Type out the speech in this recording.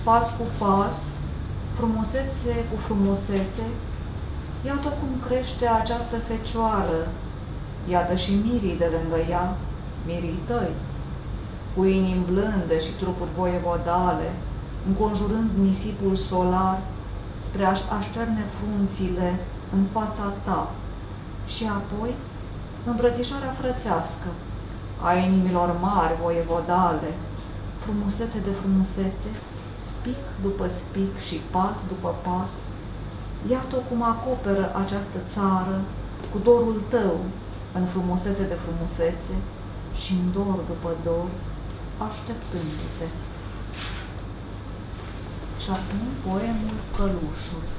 pas cu pas, frumusețe cu frumusețe, iată cum crește această fecioară, iată și mirii de lângă ea, mirii tăi, cu inimi blânde și trupuri voievodale, înconjurând nisipul solar spre a așterne frunțile în fața ta, și apoi îmbrățișarea frățească a inimilor mari voievodale, frumusețe de frumusețe, spic după spic și pas după pas, iată cum acoperă această țară cu dorul tău în frumusețe de frumusețe și în dor după dor, așteptându-te. Și acum poemul Călușul.